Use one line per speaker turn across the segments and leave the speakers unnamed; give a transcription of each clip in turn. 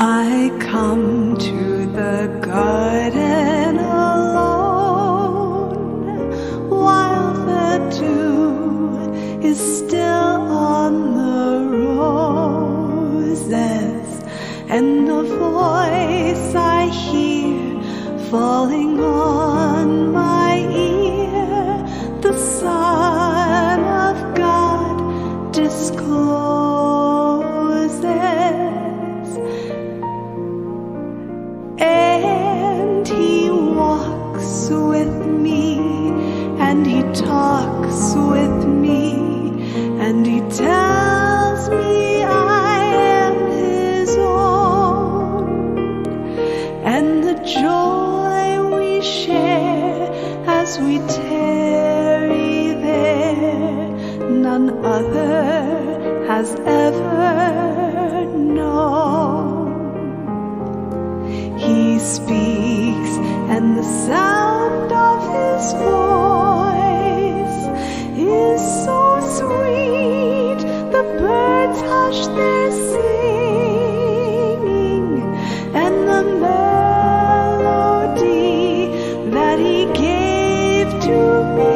I come to the garden alone, while the dew is still on the roses, and the voice I hear falling on my ear, the Son of God discloses. And he walks with me, and he talks with me, and he tells me I am his own. And the joy we share as we tarry there, none other has ever known. He speaks, and the sound of his voice is so sweet, the birds hush their singing, and the melody that he gave to me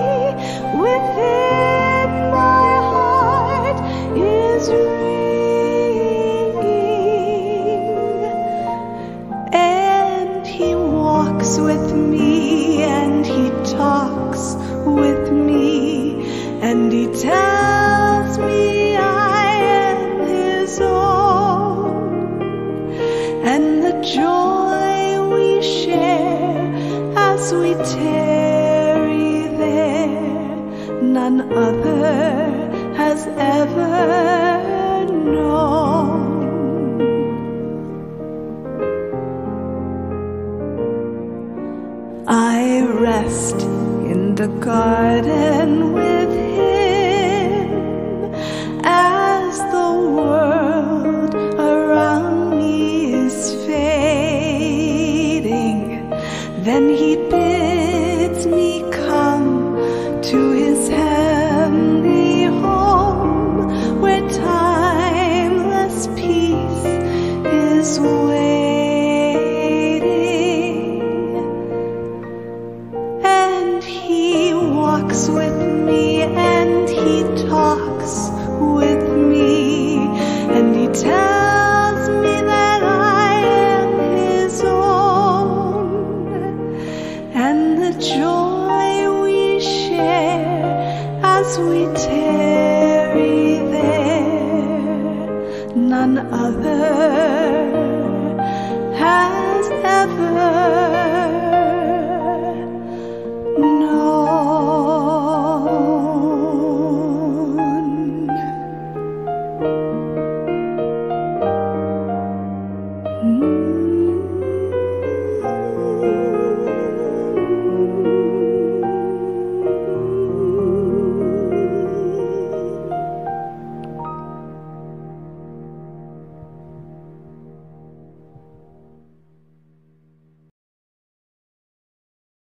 within my heart is with me, and he talks with me, and he tells me I am his own. And the joy we share as we tarry there, none other has ever known. I rest in the garden with him as the world around me is fading. Then he bids me come to his heavenly home, where timeless peace is waiting. With me, and he talks with me, and he tells me that I am his own. And the joy we share as we tarry there, none other has